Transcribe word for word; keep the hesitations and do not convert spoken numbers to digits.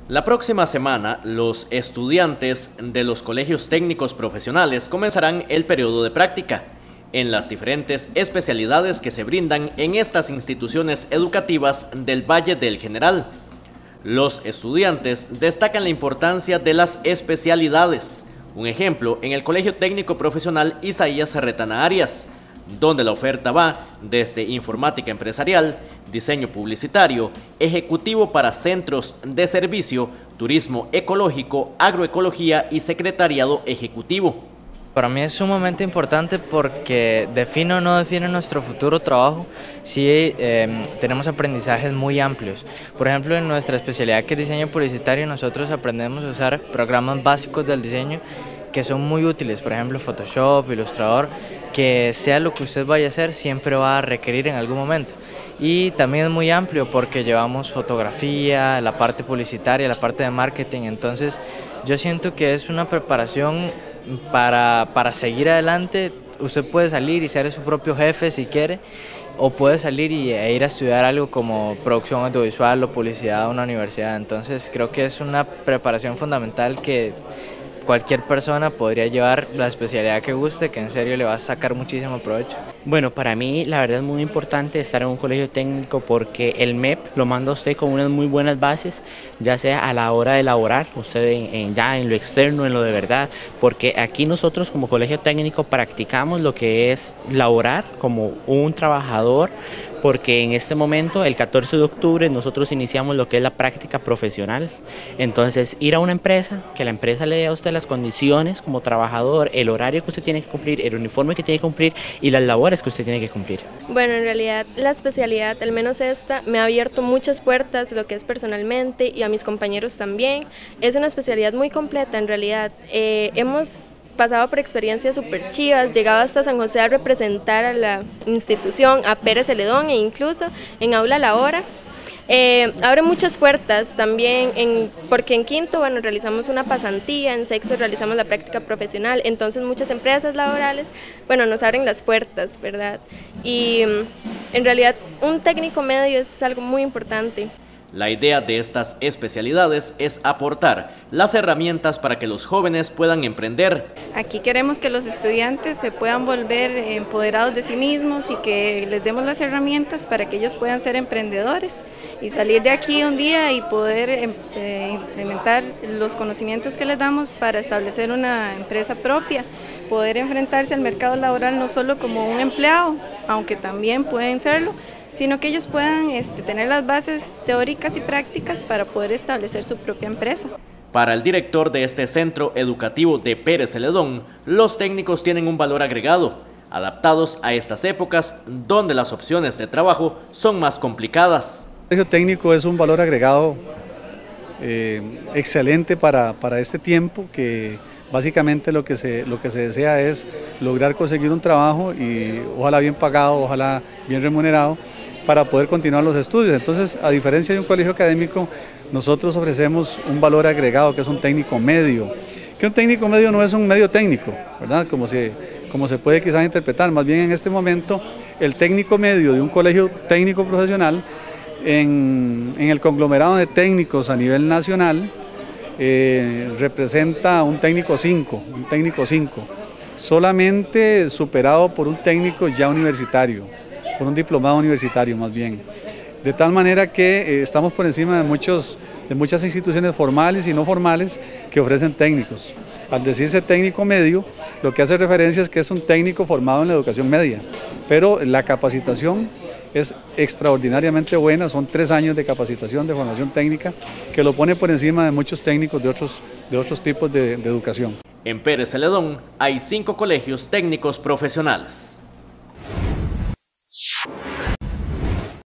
La próxima semana, los estudiantes de los colegios técnicos profesionales comenzarán el periodo de práctica en las diferentes especialidades que se brindan en estas instituciones educativas del Valle del General. Los estudiantes destacan la importancia de las especialidades. Un ejemplo, en el Colegio Técnico Profesional Isaías Serretana Arias, donde la oferta va desde informática empresarial, diseño publicitario, ejecutivo para centros de servicio, turismo ecológico, agroecología y secretariado ejecutivo. Para mí es sumamente importante porque define o no define nuestro futuro trabajo, sí eh, tenemos aprendizajes muy amplios. Por ejemplo, en nuestra especialidad que es diseño publicitario, nosotros aprendemos a usar programas básicos del diseño que son muy útiles, por ejemplo Photoshop, Illustrator, que sea lo que usted vaya a hacer siempre va a requerir en algún momento. Y también es muy amplio porque llevamos fotografía, la parte publicitaria, la parte de marketing, entonces yo siento que es una preparación para, para seguir adelante. Usted puede salir y ser su propio jefe si quiere, o puede salir y, e ir a estudiar algo como producción audiovisual o publicidad a una universidad, entonces creo que es una preparación fundamental que cualquier persona podría llevar la especialidad que guste, que en serio le va a sacar muchísimo provecho. Bueno, para mí la verdad es muy importante estar en un colegio técnico porque el M E P lo manda a usted con unas muy buenas bases, ya sea a la hora de elaborar, usted en, en, ya en lo externo, en lo de verdad, porque aquí nosotros como colegio técnico practicamos lo que es laborar como un trabajador, porque en este momento, el catorce de octubre, nosotros iniciamos lo que es la práctica profesional. Entonces, ir a una empresa, que la empresa le dé a usted las condiciones como trabajador, el horario que usted tiene que cumplir, el uniforme que tiene que cumplir y las labores que usted tiene que cumplir. Bueno, en realidad la especialidad, al menos esta, me ha abierto muchas puertas, lo que es personalmente y a mis compañeros también. Es una especialidad muy completa en realidad. Eh, hemos pasado por experiencias súper chivas, llegado hasta San José a representar a la institución, a Pérez Celedón e incluso en Aula La Hora. Eh, abre muchas puertas también, en, porque en quinto bueno, realizamos una pasantía, en sexto realizamos la práctica profesional, entonces muchas empresas laborales bueno, nos abren las puertas, ¿verdad? Y en realidad un técnico medio es algo muy importante. La idea de estas especialidades es aportar las herramientas para que los jóvenes puedan emprender. Aquí queremos que los estudiantes se puedan volver empoderados de sí mismos y que les demos las herramientas para que ellos puedan ser emprendedores y salir de aquí un día y poder eh, implementar los conocimientos que les damos para establecer una empresa propia, poder enfrentarse al mercado laboral no solo como un empleado, aunque también pueden serlo, sino que ellos puedan este, tener las bases teóricas y prácticas para poder establecer su propia empresa. Para el director de este centro educativo de Pérez Celedón, los técnicos tienen un valor agregado, adaptados a estas épocas donde las opciones de trabajo son más complicadas. El colegio técnico es un valor agregado eh, excelente para, para este tiempo, que básicamente lo que, se, lo que se desea es lograr conseguir un trabajo y ojalá bien pagado, ojalá bien remunerado, para poder continuar los estudios. Entonces, a diferencia de un colegio académico, nosotros ofrecemos un valor agregado que es un técnico medio, que un técnico medio no es un medio técnico, ¿verdad? Como se, como se puede quizás interpretar, más bien en este momento el técnico medio de un colegio técnico profesional en, en el conglomerado de técnicos a nivel nacional eh, representa un técnico cinco, un técnico cinco, solamente superado por un técnico ya universitario, por un diplomado universitario más bien, de tal manera que eh, estamos por encima de, muchos, de muchas instituciones formales y no formales que ofrecen técnicos. Al decirse técnico medio, lo que hace referencia es que es un técnico formado en la educación media, pero la capacitación es extraordinariamente buena, son tres años de capacitación, de formación técnica, que lo pone por encima de muchos técnicos de otros, de otros tipos de, de educación. En Pérez Celedón hay cinco colegios técnicos profesionales.